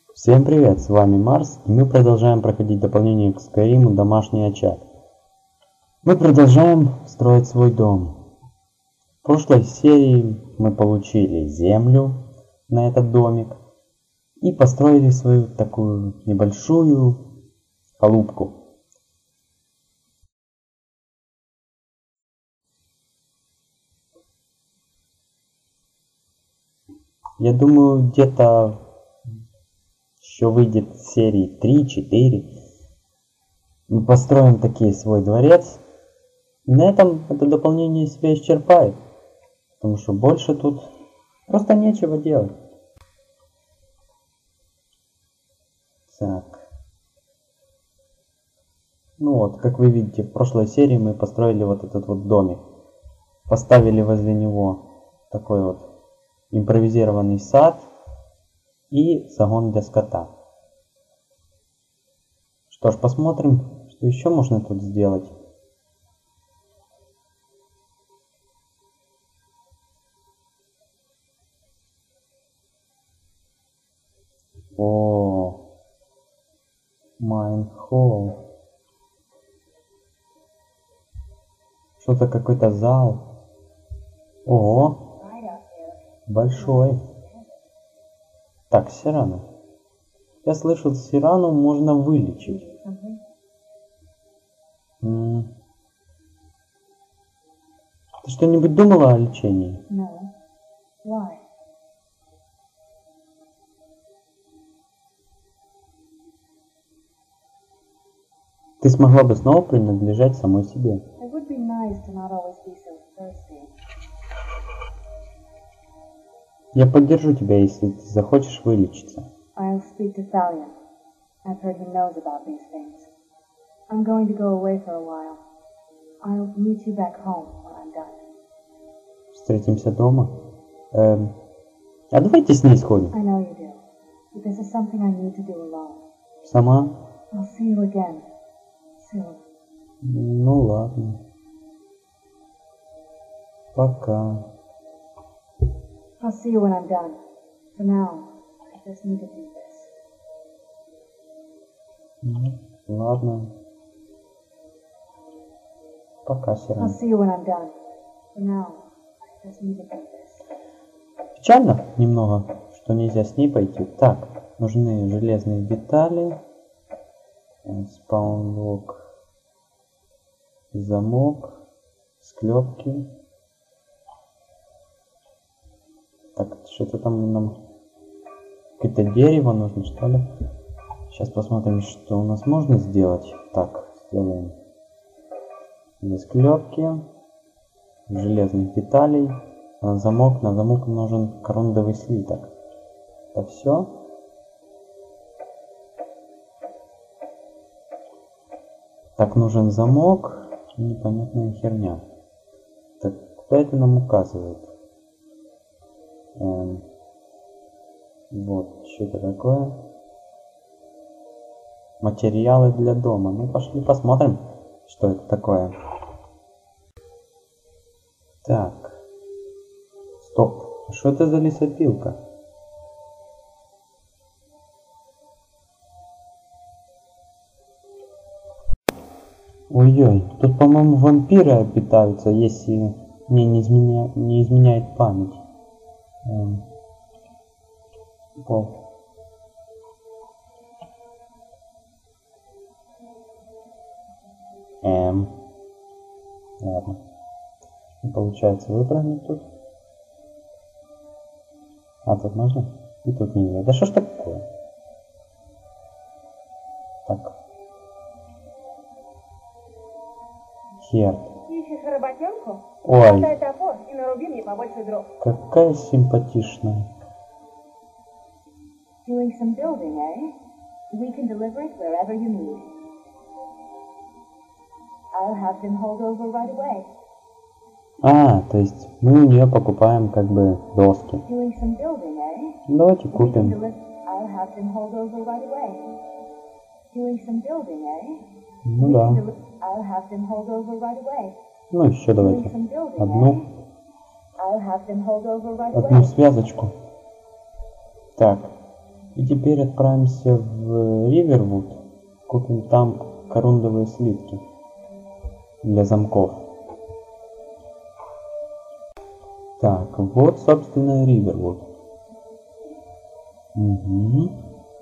Всем привет, с вами Марс, и мы продолжаем проходить дополнение к Skyrim «Домашний очаг». Мы продолжаем строить свой дом. В прошлой серии мы получили землю на этот домик и построили свою такую небольшую халупку. Я думаю, где-то еще выйдет серии 3-4. Мы построим такие свой дворец. И на этом это дополнение себя исчерпает. Потому что больше тут просто нечего делать. Так. Ну вот, как вы видите, в прошлой серии мы построили вот этот вот домик. Поставили возле него такой вот импровизированный сад и загон для скота. Что ж, посмотрим, что еще можно тут сделать. О, Майнхолл. Что-то какой-то зал. Ого, большой. Так, Сирану. Я слышал, Сирану можно вылечить. Ты что-нибудь думала о лечении? No. Why? Ты смогла бы снова принадлежать самой себе. It would be nice to not always be so thirsty. Я поддержу тебя, если ты захочешь вылечиться. I'll speak to Thalion. I've heard he knows about these things. I'm going to go away for a while. I'll meet you back home when I'm done. Встретимся дома. А давайте с ней сходим. I know you do, but this is something I need to do alone. Сама? I'll see you again soon. Ну ладно. Пока. I'll see you when I'm done. For now, I just need to do this. Ладно. Пока, I'll Сирана. see you when I'm done. For now, I just need to do this. Печально немного, что нельзя с ней пойти. Так, нужны железные детали. Спаунлок. Замок. Склепки. Так, что-то там нам... Какое-то дерево нужно, что ли? Сейчас посмотрим, что у нас можно сделать. Так, сделаем без склепки. Железных деталей. На замок нужен корундовый слиток. Это все. Так, нужен замок. Непонятная херня. Так, куда это нам указывает? Вот, что это такое? Материалы для дома. Ну, пошли посмотрим, что это такое. Так. Стоп. Что это за лесопилка? Ой-ой, тут, по-моему, вампиры обитаются, если мне не изменяет память. Ладно. Не получается выпрыгнуть тут. А, тут можно? И тут нельзя. Да что ж такое? Так. Хер. Ищешь работенку? Ой, Хватай топор и наруби мне побольше дров. какая симпатичная. Doing some building, eh? We can deliver it wherever you need. I'll have them hauled over right away. А, то есть мы у нее покупаем как бы доски. Doing some building, eh? Давайте We can купим. I'll have them hauled over right away. Doing some building, eh? Ну We да. can I'll have them hauled over right away. Ну еще Doing давайте. some building, Одну. eh? I'll have them hauled over right Одну away. связочку. Так. И теперь отправимся в Ривервуд. Купим там корундовые слитки для замков. Так, вот, собственно, Ривервуд. Угу.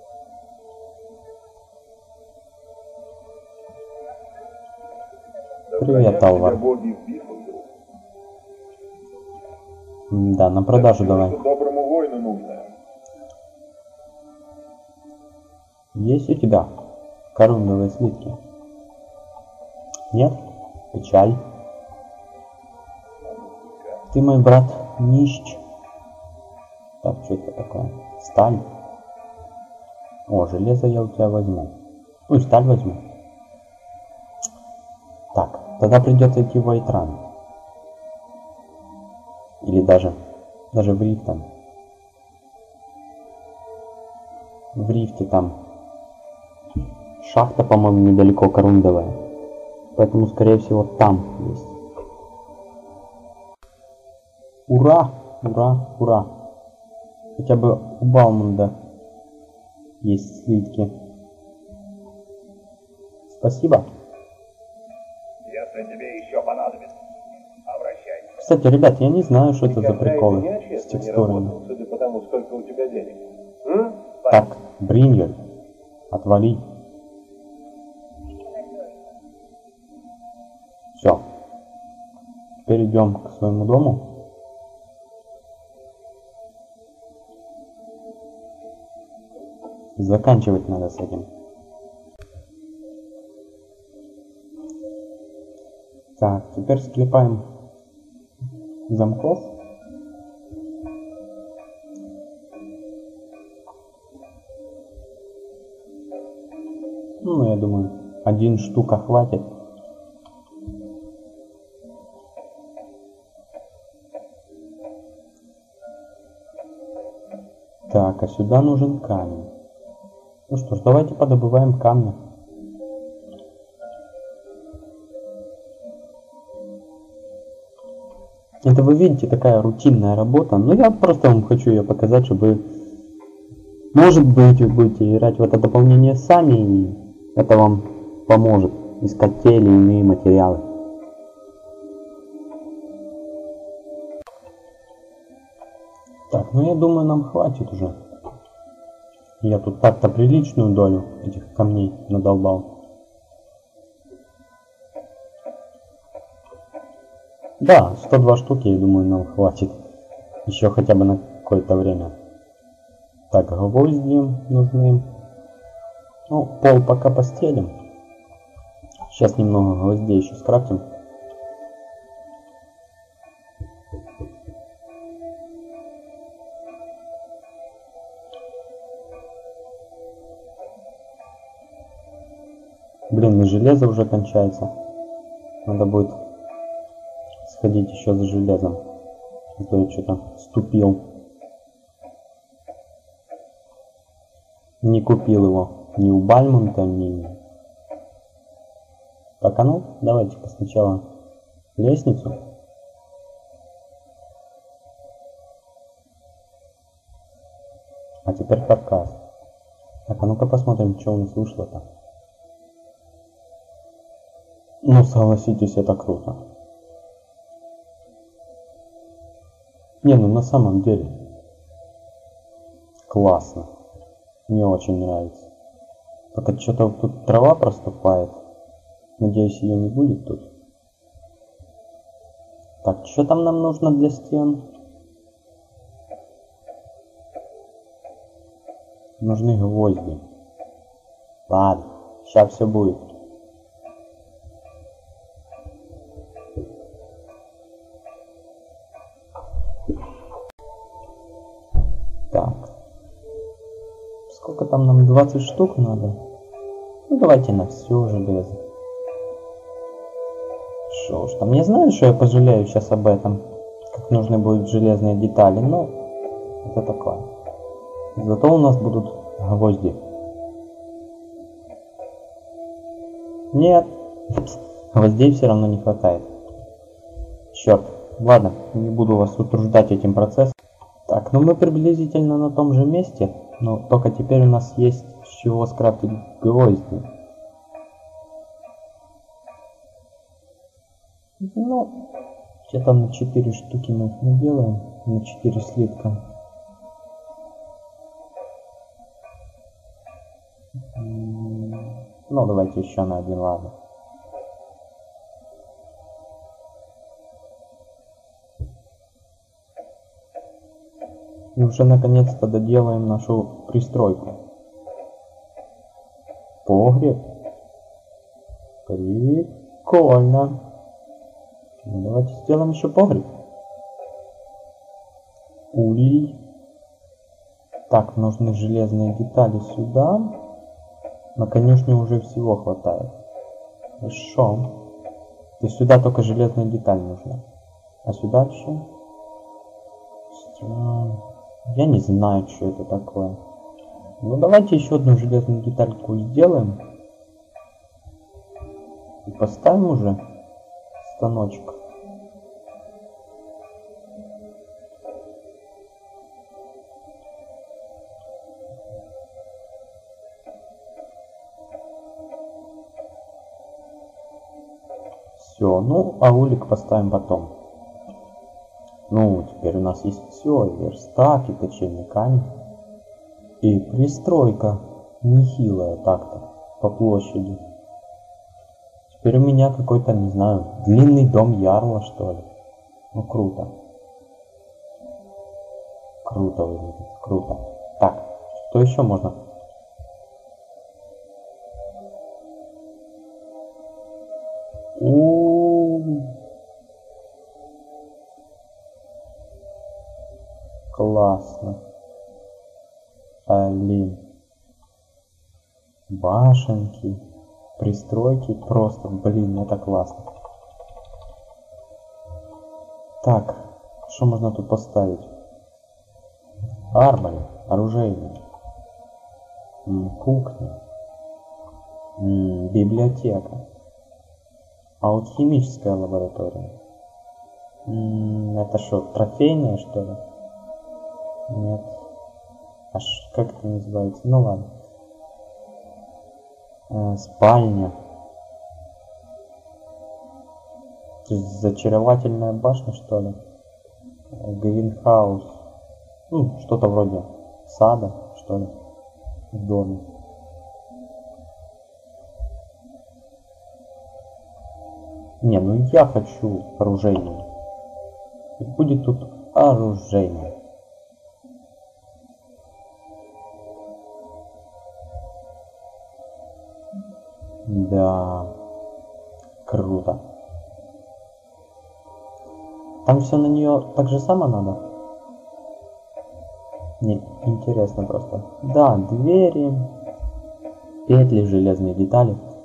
Привет, Алвар. Да, на продажу давай. Доброму воину нужно. Есть у тебя корундовые слитки? Нет? Печаль. Ты, мой брат, нищ. Так, что это такое? Сталь. О, железо я у тебя возьму. Ну, сталь возьму. Так, тогда придется идти в Айтран. Или даже в Рифтон. В Рифте там шахта, по-моему, недалеко корундовая. Поэтому, скорее всего, там есть. Ура! Ура! Ура! Хотя бы у Балмунда есть слитки. Спасибо. Если тебе еще понадобится, обращайся. Кстати, ребят, я не знаю, что это за Никогда приколы из-за меня с честно не текстурами. работал, судя по тому, сколько у тебя денег. Так, Бриньер, отвали. Все. Теперь идем к своему дому. Заканчивать надо с этим. Так, теперь склепаем замков. Ну, я думаю, один штука хватит. Так, а сюда нужен камень. Ну что ж, давайте подобываем камни. Это, вы видите, такая рутинная работа, но я просто вам хочу ее показать, чтобы, может быть, вы будете играть в это дополнение сами, и это вам поможет искать те или иные материалы. Так, ну я думаю, нам хватит уже. Я тут так-то приличную долю этих камней надолбал. Да, 102 штуки, я думаю, нам хватит. Еще хотя бы на какое-то время. Так, гвозди нужны. Ну, пол пока постелим. Сейчас немного гвоздей еще скрафтим. Блин, и железо уже кончается. Надо будет сходить еще за железом. А то я что-то ступил. Не купил его ни у Бальмонта, ни... Так, а ну, давайте-ка сначала лестницу. А теперь каркас. Так, а ну-ка посмотрим, что у нас вышло-то. Ну, согласитесь, это круто. Не, ну на самом деле классно. Мне очень нравится. Только что-то тут трава проступает. Надеюсь, ее не будет тут. Так, что там нам нужно для стен? Нужны гвозди. Ладно, сейчас все будет. Так. Сколько там нам? 20 штук надо? Ну, давайте на все железо. Шо ж там, я знаю, что я пожалею сейчас об этом. Как нужны будут железные детали, но это такое. Зато у нас будут гвозди. Нет, гвоздей все равно не хватает. Черт, ладно, не буду вас утруждать этим процессом. Так, ну мы приблизительно на том же месте. Но только теперь у нас есть с чего скрафтить гвозди. Ну, где-то на 4 штуки мы их наделаем. На 4 слитка. Ну, давайте еще на один, ладно. И уже наконец-то доделаем нашу пристройку. Погреб. Прикольно. Ну, давайте сделаем еще погреб. Улей. Так, нужны железные детали сюда. На конюшне уже всего хватает. Хорошо. То есть сюда только железная деталь нужна. А сюда еще? Я не знаю, что это такое. Ну давайте еще одну железную детальку сделаем. И поставим уже станочек. Все, ну а улик поставим потом. Ну, теперь у нас есть все, и верстак, и точильный камень, и пристройка нехилая так-то, по площади. Теперь у меня какой-то, не знаю, длинный дом ярла, что ли. Ну, круто. Круто выглядит, круто. Так, что еще можно? Классно. Блин. Башенки, пристройки, просто, блин, это классно. Так, что можно тут поставить? Армори, оружейный. Кухня. Библиотека. Алхимическая лаборатория. Это что, трофейная, что ли? Нет. Аж как это называется? Ну ладно. Спальня. То есть зачаровательная башня, что ли? Гринхаус. Ну, что-то вроде сада, что ли, в доме. Не, ну я хочу оружейный. И будет тут оружейный. Да, круто. Там все на нее так же само надо? Мне интересно просто. Да, двери, петли, железные детали.